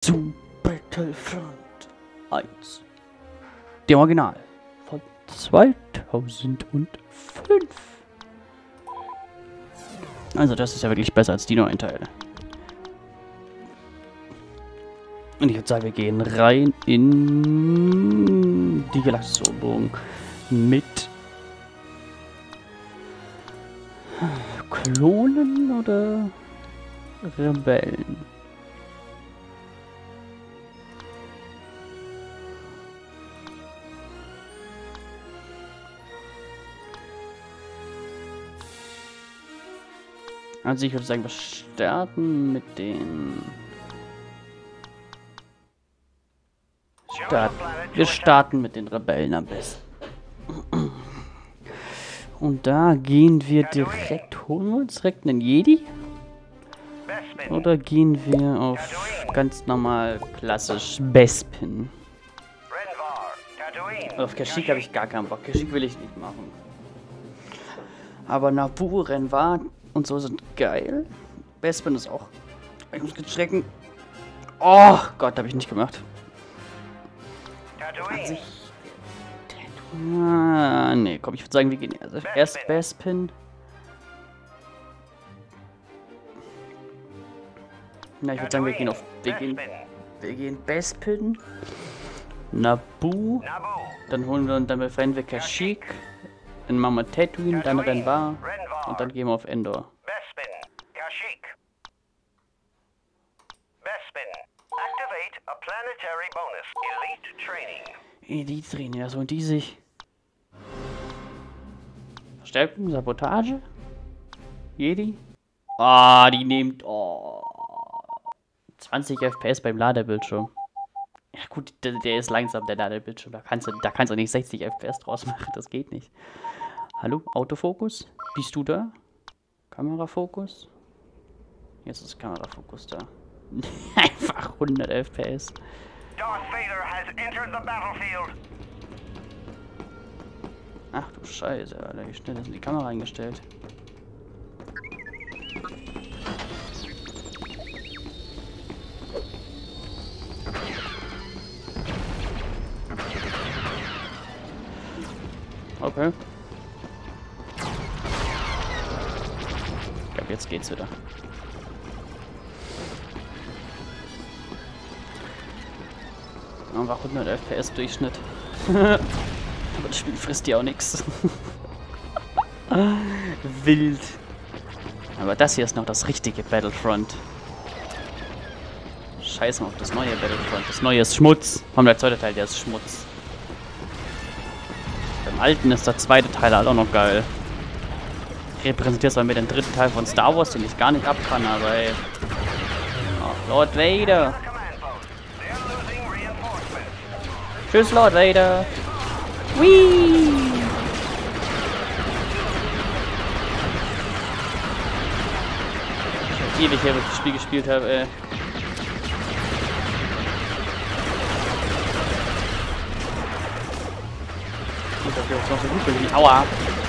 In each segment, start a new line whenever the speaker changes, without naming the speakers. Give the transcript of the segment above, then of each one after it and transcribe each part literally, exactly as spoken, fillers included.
zu Battlefront eins. Dem Original von zweitausendfünf. Also das ist ja wirklich besser als die neuen Teile. Und ich würde sagen, wir gehen rein in die Galaxis-Eroberung mit Klonen oder Rebellen. Also ich würde sagen, wir starten mit den... Start wir starten mit den Rebellen am besten. Und da gehen wir direkt... Holen wir uns direkt einen Jedi? Oder gehen wir auf ganz normal klassisch Bespin? Auf Kashyyyk habe ich gar keinen Bock. Kashyyyk will ich nicht machen. Aber Naboo, Renvar und so sind geil. Bespin ist auch... Ich muss jetzt schrecken. Oh Gott, habe ich nicht gemacht. Also ich... Ah, nee, komm, ich würde sagen, wir gehen also erst Bespin. Na, ich würde sagen, wir gehen auf... Wir gehen... Wir gehen Bespin. Naboo. Dann holen wir und dann befreien wir Kashyyyk. Dann machen wir Tatooine, dann Renvar. Und dann gehen wir auf Endor.
Bespin, Kashyyyk. Bespin, activate a planetary bonus. Elite Training.
Elite Training, also und die sich... Verstärkung, Sabotage? Jedi? Ah, die nimmt... Oh, zwanzig F P S beim Ladebildschirm. Ja gut, der, der ist langsam, der Ladebildschirm. Da kannst du, da kannst du nicht sechzig F P S draus machen, das geht nicht. Hallo, Autofokus? Bist du da? Kamerafokus? Jetzt ist Kamerafokus da. Einfach hundert F P S.
Darth Vader has entered the battlefield.
Ach du Scheiße, Alter, wie schnell ist denn die Kamera eingestellt? Okay. Ich glaube, jetzt geht's wieder. Einfach hundert F P S Durchschnitt. Aber das Spiel frisst ja auch nichts. Wild. Aber das hier ist noch das richtige Battlefront. Scheiß mal auf das neue Battlefront. Das neue ist Schmutz. Kommt der zweite Teil, der ist Schmutz. Beim alten ist der zweite Teil halt auch noch geil. Repräsentiert zwar mit dem dritten Teil von Star Wars, den ich gar nicht ab kann, aber ey. Oh, Lord Vader. Tschüss, Lord Vader. Whee! Ich hab ewig her, bis ich das Spiel gespielt habe, ey. Ich hab jetzt noch so gut bin. Aua!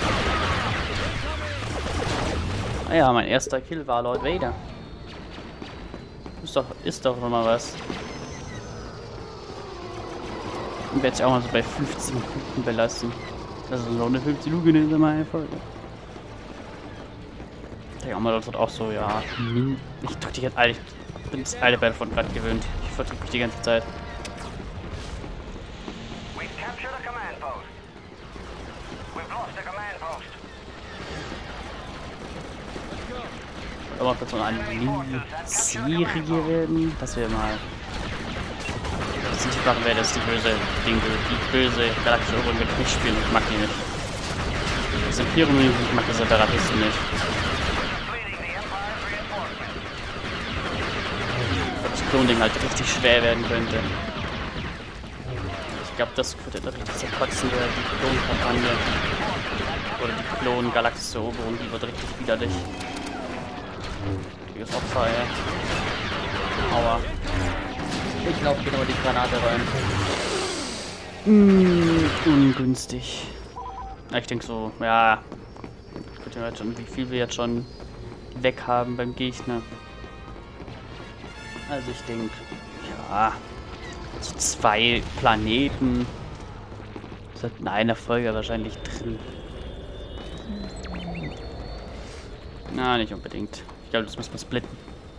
Ah ja, mein erster Kill war Lord Vader. Ist doch, ist doch noch mal was. Und werde ich auch mal so bei fünfzehn Minuten belassen. Das ist so eine fünfzehn Minuten in meiner Folge. Ich denke auch mal, das wird auch so, ja. Ich drück die jetzt alle. Ich bin das alte Battlefront gerade gewöhnt. Ich verdrück mich die ganze Zeit. Aber kurz mal eine Mini-Serie werden, dass wir mal das nicht machen, wer das die böse Dinge, die böse galaktische Eroberung mit nicht spielen. Ich mag die nicht. Das Imperium nicht, ich mag das Separatisten nicht. Das Klon-Ding halt richtig schwer werden könnte. Ich glaube, das könnte da richtig zerkotzen, die Klon-Kampagne. Oder die Klon-galaktische Eroberung, die wird richtig widerlich. Das Opfer, ey. Aua. Ich laufe genau die Granate rein. Mmh, ungünstig. Ich denke so, ja. Ich jetzt schon, wie viel wir jetzt schon weg haben beim Gegner. Also ich denke, ja. Ja. So zwei Planeten. Das hat in einer Folge wahrscheinlich drin. Na, nicht unbedingt. Ich glaube, das muss man splitten.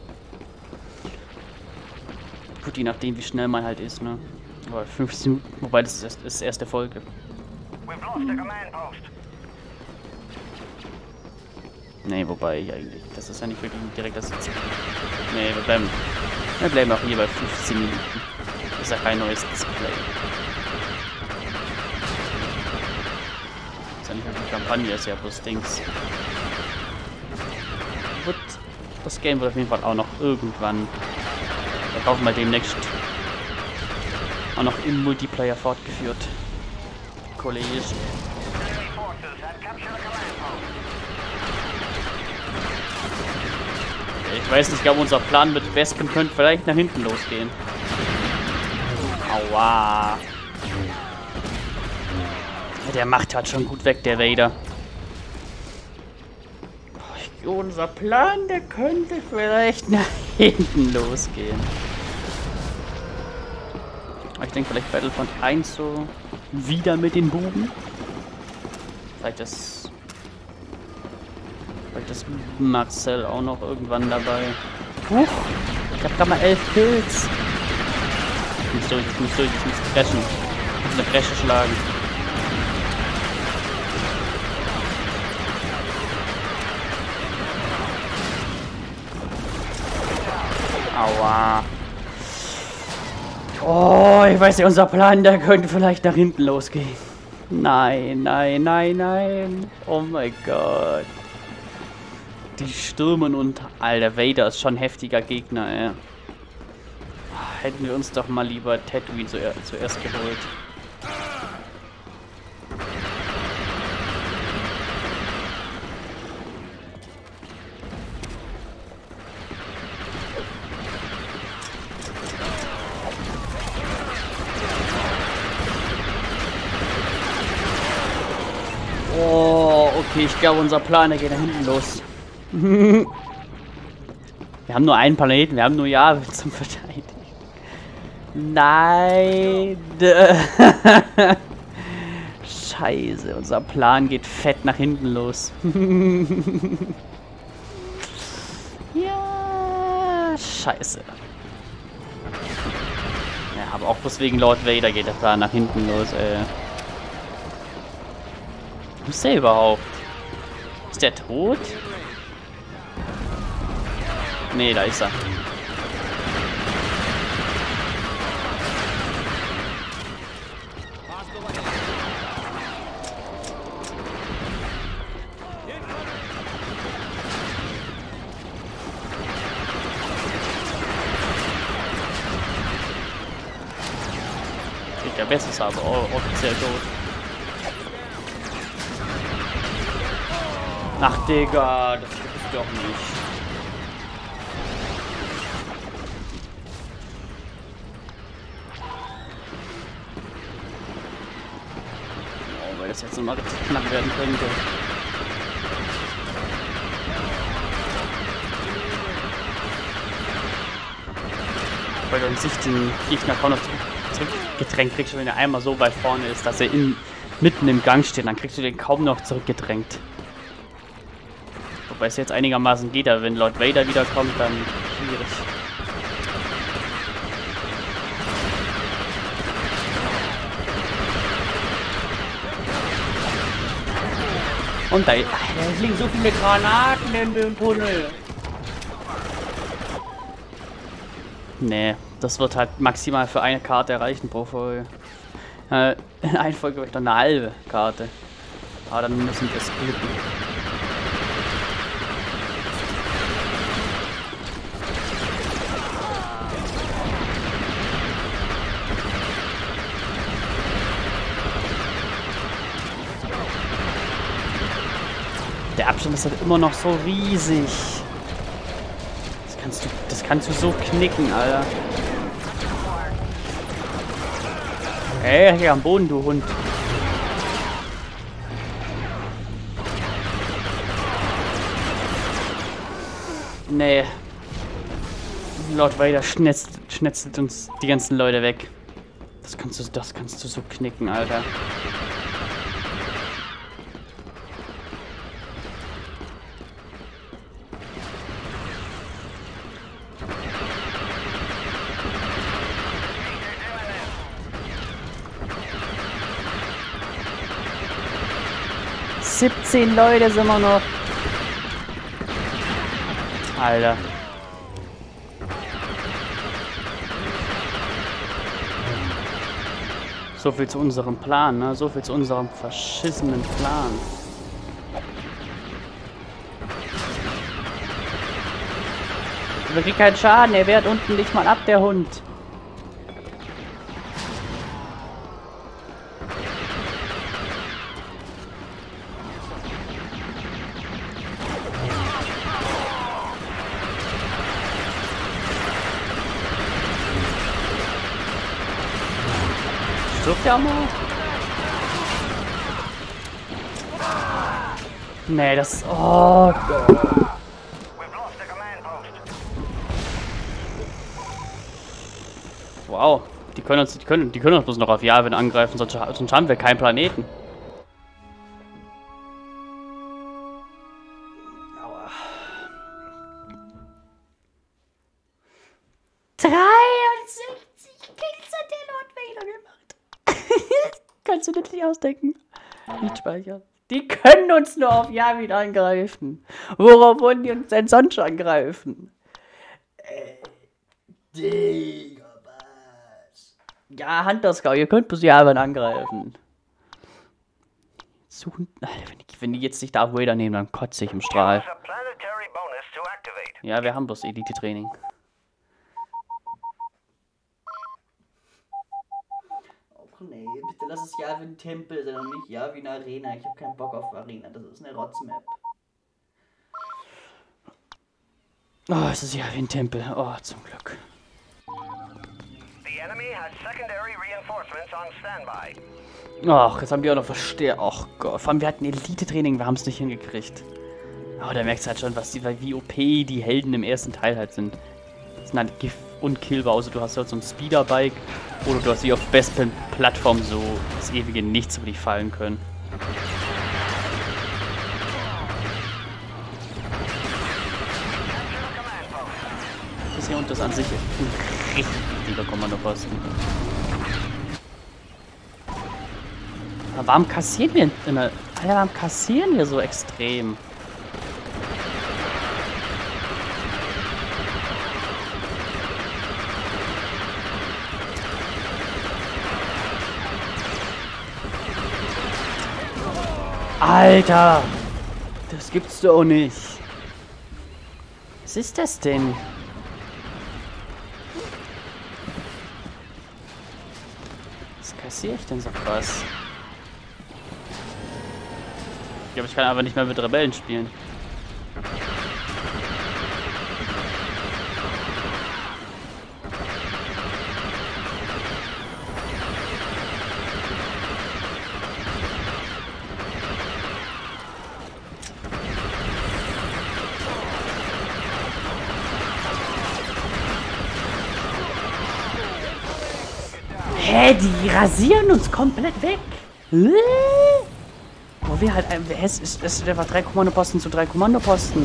Gut, je nachdem, wie schnell man halt ist, ne? Aber fünfzehn Minuten, wobei das ist, ist erste Folge.
We've lost the command post.
Ne, wobei eigentlich. Das ist ja nicht wirklich direkt das Ziel. Ne, wir bleiben. Wir bleiben auch hier bei fünfzehn Minuten. Das ist ja kein neues Display. Das ist ja nicht wirklich Kampagne, ist ja bloß Dings. Wird, das Game wird auf jeden Fall auch noch irgendwann. Wir kaufen wir demnächst auch noch im Multiplayer fortgeführt. Kollege.
Enemy forces have captured the command post.
Ich weiß nicht, ich glaube, unser Plan mit Wespen könnte vielleicht nach hinten losgehen. Aua. Der macht halt schon gut weg, der Vader. Unser Plan, der könnte vielleicht nach hinten losgehen. Ich denke vielleicht Battlefront eins so wieder mit den Buben. Vielleicht das... Vielleicht das Marcel auch noch irgendwann dabei. Huch! Ich hab grad mal elf Kills. Ich muss durch, ich muss durch, ich muss crashen. Ich muss eine Bresche schlagen. Aua. Oh, ich weiß nicht, unser Plan, der könnte vielleicht nach hinten losgehen. Nein, nein, nein, nein. Oh mein Gott. Die stürmen und... Alter, Vader ist schon ein heftiger Gegner, ey. Hätten wir uns doch mal lieber Tatooine zuerst geholt. Oh, okay, ich glaube, unser Plan, der geht da hinten los. Wir haben nur einen Planeten, wir haben nur Jahre zum Verteidigen. Nein. Scheiße, unser Plan geht fett nach hinten los. Ja, scheiße. Ja, aber auch bloß wegen Lord Vader geht der Plan nach hinten los, ey. Wo ist der überhaupt? Ist der tot? Nee, da ist er. Kriegt ja besseres, aber offiziell tot. Ach, Digga, das gibt's doch nicht. Oh, weil das jetzt nochmal knapp werden könnte. Weil du an sich den Gegner kaum noch zurückgedrängt kriegst, wenn er einmal so weit vorne ist, dass er in, mitten im Gang steht, dann kriegst du den kaum noch zurückgedrängt. Wobei es jetzt einigermaßen geht, aber wenn Lord Vader wiederkommt, dann schwierig. Und da, da liegen so viele Granaten in dem Tunnel. Nee, das wird halt maximal für eine Karte erreichen pro Folge. Äh, in einer Folge habe ich dann eine halbe Karte. Aber dann müssen wir splitten. Der Abstand ist halt immer noch so riesig. Das kannst du, das kannst du so knicken, Alter. Ey, hier am Boden, du Hund. Nee. Lord Vader schnetzt, schnetzelt uns die ganzen Leute weg. Das kannst du, das kannst du so knicken, Alter. siebzehn Leute sind wir noch. Alter. So viel zu unserem Plan, ne? So viel zu unserem verschissenen Plan. Wir kriegen keinen Schaden, er wehrt unten nicht mal ab, der Hund. Stirbt der mal? Nee, das... Oh Gott. Wow. Die können uns, die können, die können uns bloß noch auf Yavin angreifen, sonst, sonst haben wir keinen Planeten. Aua. dreiundsechzig Kills hat der Lord Vader gemacht. Kannst du das nicht ausdenken? Nicht speichern. Die können uns nur auf Yavin angreifen. Worauf wollen die uns denn sonst angreifen? Äh, Digga, was? Ja, Hunter-Scout, ihr könnt bloß Yavin angreifen. Suchen. Wenn die, wenn die jetzt nicht Darth Vader nehmen, dann kotze ich im Strahl. Ja, wir haben bloß Elite-Training. Nee, bitte lass es Yavin Tempel sein und nicht Yavin Arena. Ich hab keinen Bock auf Arena, das ist eine Rotzmap. Oh, es ist Yavin Tempel. Oh, zum Glück. Ach, jetzt haben die auch noch Verstärkt. Ach Gott, vor allem wir hatten Elite-Training, wir haben es nicht hingekriegt. Oh, da merkst du halt schon, was die, wie O P die Helden im ersten Teil halt sind. Das sind halt unkillbar, außer du hast halt so ein Speederbike oder du hast sie auf besten Plattformen so das ewige Nichts über dich fallen können. Das hier unten ist an sich ein richtig wichtiger Kommandoposten. Aber warum kassieren wir in der... Alter, warum kassieren wir so extrem? Alter! Das gibt's doch nicht. Was ist das denn? Was kassiere ich denn so krass? Ich glaube, ich kann aber nicht mehr mit Rebellen spielen. Hä, die rasieren uns komplett weg. Wo wir halt, es ist, es ist einfach drei Kommandoposten zu drei Kommandoposten.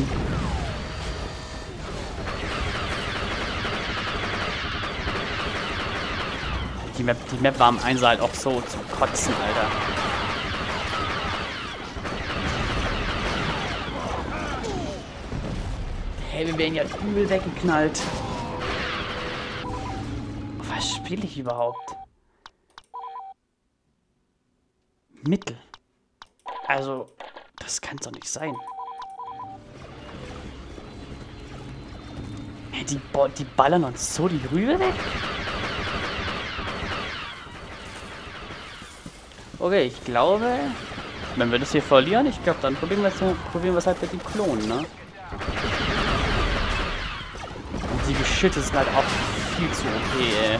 Die Map, die Map war am Einser halt auch so zum Kotzen, Alter. Hey, wir werden ja übel weggeknallt. Was spiele ich überhaupt? Mittel. Also, das kann's doch nicht sein. Hey, die, die ballern uns so die Rübe weg. Okay, ich glaube, wenn wir das hier verlieren, ich glaube, dann probieren wir es probieren wir es halt mit den Klonen, ne? Und die Geschütze sind halt auch viel zu O P, ey.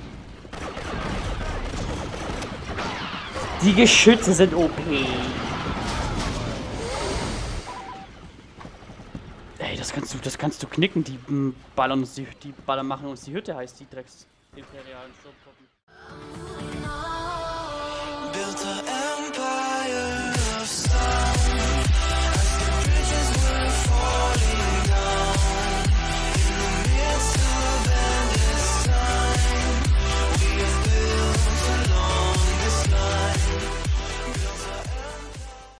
Die Geschütze sind O P. Ey, das kannst du, das kannst du knicken, die m, ballern uns die, die ballern machen uns die Hütte, heißt die Drecks imperialen Sturmtruppen.